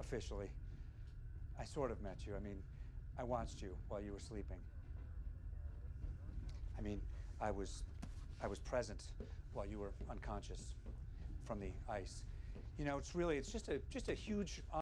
officially. I sort of met you. I mean, I watched you while you were sleeping. I mean, I was present while you were unconscious from the ice. You know, it's just a huge